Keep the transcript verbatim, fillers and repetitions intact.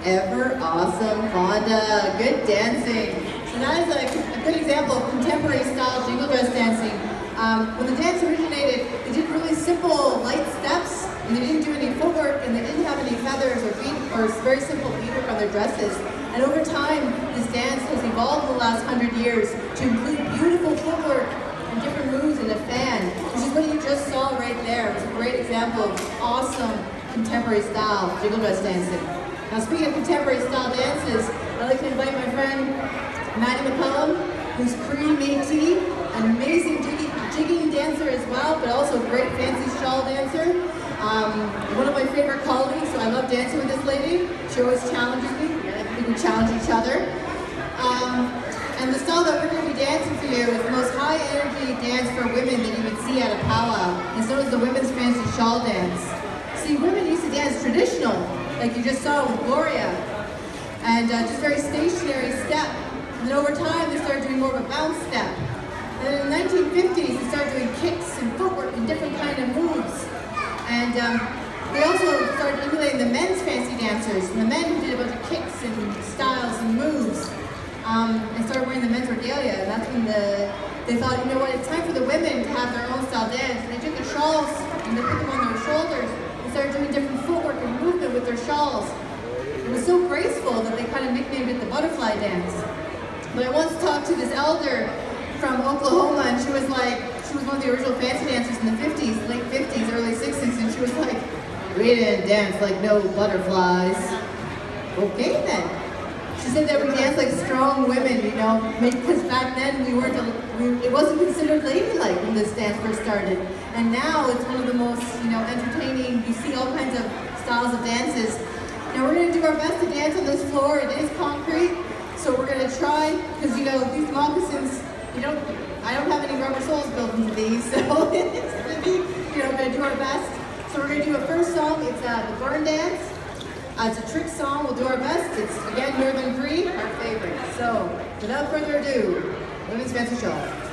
Ever awesome, Fonda. Good dancing. So that is a, a good example of contemporary style jingle dress dancing. Um, when the dance originated, they did really simple, light steps, and they didn't do any footwork, and they didn't have any feathers or bead, or very simple beadwork on their dresses. And over time, this dance has evolved in the last hundred years to include beautiful footwork and different moves and a fan, which is what you just saw right there. It's a great example of awesome contemporary style jingle dress dancing. Now, speaking of contemporary style dances, I'd like to invite my friend Maddie McCullum, who's Cree Métis, an amazing jigging, jigging dancer as well, but also a great fancy shawl dancer. Um, one of my favorite colleagues, so I love dancing with this lady. She always challenges me. We can challenge each other. Um, and the style that we're going to be dancing for you is the most high energy dance for women that you would see at a powwow. And so is the women's fancy shawl dance. See, women used to dance traditional, like you just saw with Gloria, and uh, just very stationary step. And then over time, they started doing more of a bounce step. And then in the nineteen fifties, they started doing kicks and footwork and different kind of moves. And um, they also started emulating the men's fancy dancers, and the men who did a bunch of kicks and styles and moves, um, and started wearing the men's regalia. And that's when the, they thought, you know what, it's time for the women to have their own style dance. And they took the shawls and they put them on their shoulders and started doing different footwork and movement with their shawls. It was so graceful that they kind of nicknamed it the butterfly dance. But I once talked to this elder from Oklahoma, and she was like, she was one of the original fancy dancers in the fifties, late fifties, early sixties, and she was like, we didn't dance like no butterflies. Okay then. She said that we danced like strong women, you know, because back then we weren't, we, it wasn't considered ladylike when this dance first started. And now it's one of the most, you know, entertaining, you see all kinds of styles of dances. Now we're going to do our best to dance on this floor. It is concrete, so we're going to try, because you know, these moccasins, you don't, I don't have any rubber soles built into these, so it's going to be, you know, going to do our best. So we're going to do a first song. It's uh, the Burn Dance. Uh, it's a trick song. We'll do our best. It's, again, Northern Cree, our favorite. So, without further ado, Women's Fancy Shawl.